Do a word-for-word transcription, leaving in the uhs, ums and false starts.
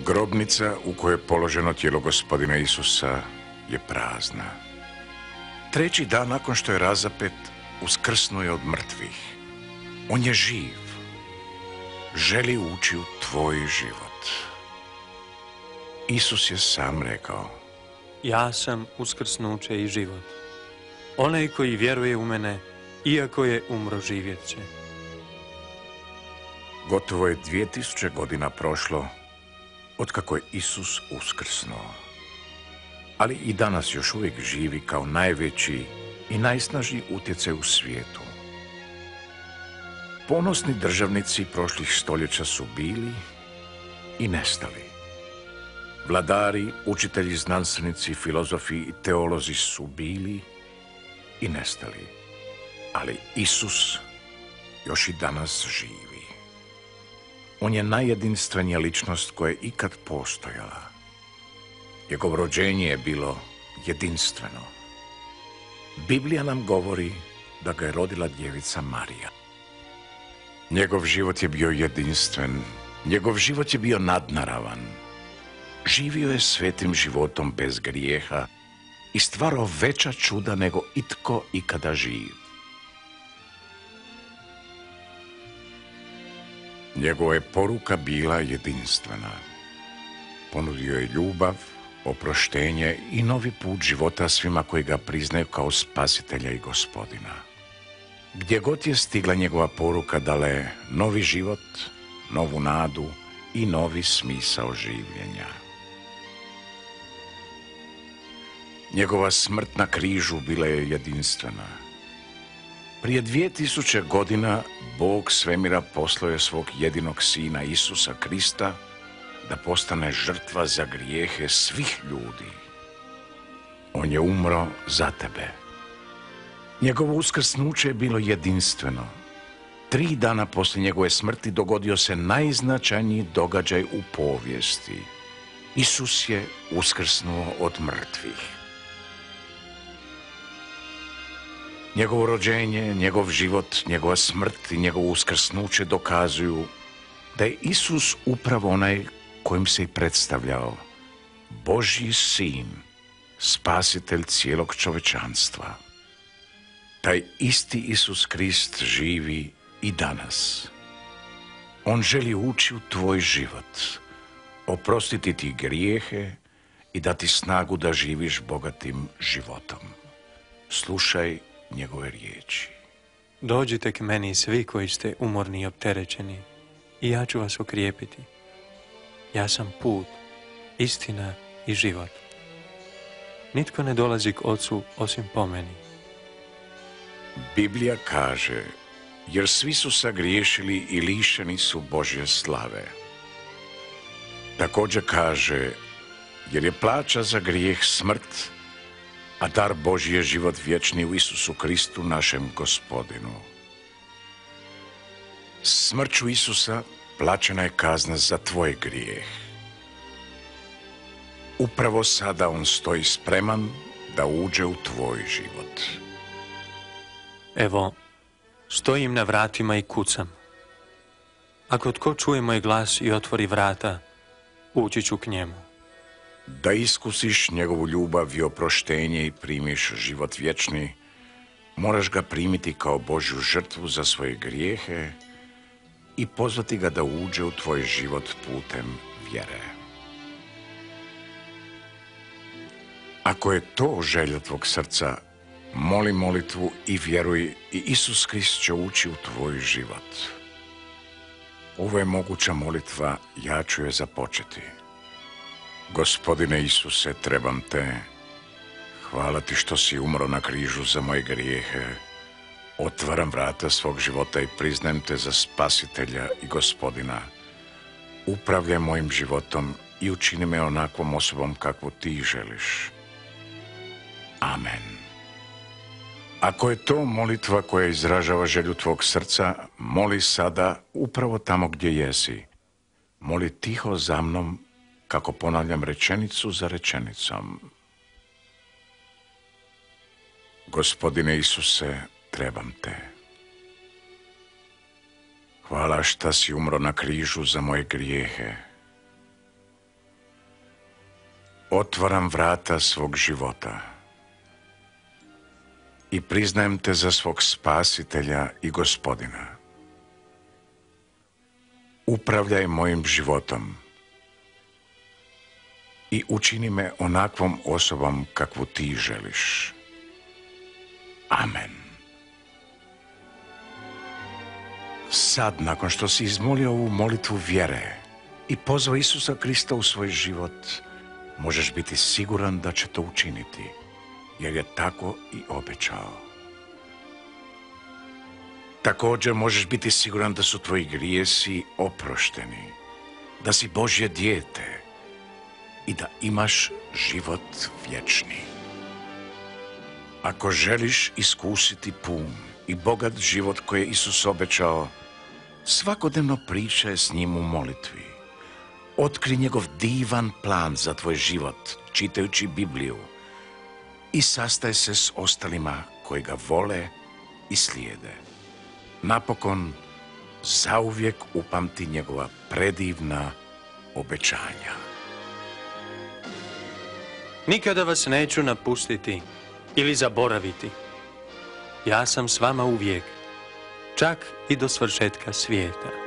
Grobnica u kojoj je položeno tijelo Gospodina Isusa je prazna. Treći dan nakon što je razapet, uskrsnuo je od mrtvih. On je živ. Želi ući u tvoj život. Isus je sam rekao: Ja sam uskrsnuće i život. Onaj koji vjeruje u mene, iako je umro, živjet će. Gotovo je dvije tisuće godina prošlo otkako je Isus uskrsnuo. Ali i danas još uvijek živi kao najveći i najsnažniji utjecaj u svijetu. Ponosni državnici prošlih stoljeća su bili i nestali. Vladari, učitelji, znanstvenici, filozofi i teolozi su bili i nestali. Ali Isus još i danas živi. On je najjedinstvenija ličnost koja je ikad postojala. Njegovo rođenje je bilo jedinstveno. Biblija nam govori da ga je rodila djevica Marija. Njegov život je bio jedinstven, njegov život je bio nadnaravan. Živio je svetim životom bez grijeha i stvarao veća čuda nego itko ikada živ. Njegova je poruka bila jedinstvena. Ponudio je ljubav, oproštenje i novi put života svima koji ga priznaju kao spasitelja i gospodina. Gdje god je stigla njegova poruka dala je novi život, novu nadu i novi smisao življenja. Njegova smrt na križu bila je jedinstvena. Prije dvije tisuće godina Bog svemira poslao je svog jedinog sina Isusa Krista da postane žrtva za grijehe svih ljudi. On je umro za tebe. Njegovo uskrsnuće je bilo jedinstveno. Tri dana poslije njegove smrti dogodio se najznačajniji događaj u povijesti. Isus je uskrsnuo od mrtvih. Njegovo rođenje, njegov život, njegova smrt i njegovo uskrsnuće dokazuju da je Isus upravo onaj kojim se i predstavljao, Božji sin, spasitelj cijelog čovečanstva. Taj isti Isus Krist živi i danas. On želi ući u tvoj život, oprostiti ti grijehe i dati snagu da živiš bogatim životom. Slušaj njegove riječi. Dođite k meni svi koji ste umorni i opterećeni, i ja ću vas okrijepiti. Ja sam put, istina i život. Nitko ne dolazi k Ocu osim po meni. Biblija kaže: jer svi su sagriješili i lišeni su Božje slave. Također kaže: jer je plaća za grijeh smrt, a dar Božji je život vječni u Isusu Kristu, našem Gospodinu. Smrću Isusa plaćena je kazna za tvoj grijeh. Upravo sada on stoji spreman da uđe u tvoj život. Evo, stojim na vratima i kucam. Ako tko čuje moj glas i otvori vrata, ući ću k njemu. Da iskusiš njegovu ljubav i oproštenje i primiš život vječni, moraš ga primiti kao Božju žrtvu za svoje grijehe i pozvati ga da uđe u tvoj život putem vjere. Ako je to želja tvog srca, moli molitvu i vjeruj, i Isus Krist će ući u tvoj život. Ovo je moguća molitva, ja ću je započeti. Gospodine Isuse, trebam te. Hvala ti što si umro na križu za moje grijehe. Otvaram vrata svog života i priznajem te za spasitelja i gospodina. Upravljaj mojim životom i učini me onakvom osobom kakvu ti želiš. Amen. Ako je to molitva koja izražava želju tvog srca, moli sada upravo tamo gdje jesi. Moli tiho za mnom, kako ponavljam rečenicu za rečenicom. Gospodine Isuse, trebam te. Hvala šta si umro na križu za moje grijehe. otvaram vrata svog života i priznajem te za svog spasitelja i gospodina. Upravljaj mojim životom i učini me onakvom osobom kakvu ti želiš. Amen. Sad, nakon što si izmolio ovu molitvu vjere i pozvao Isusa Krista u svoj život, možeš biti siguran da će to učiniti, jer je tako i obećao. Također možeš biti siguran da su tvoji grijesi oprošteni, da si Božje dijete i da imaš život vječni. Ako želiš iskusiti pun i bogat život koji je Isus obećao, svakodnevno pričaj s njim u molitvi. Otkri njegov divan plan za tvoj život, čitajući Bibliju, i sastaj se s ostalima koji ga vole i slijede. Napokon, zauvijek upamti njegova predivna obećanja. Nikada vas neću napustiti ili zaboraviti. Ja sam s vama uvijek, čak i do svršetka svijeta.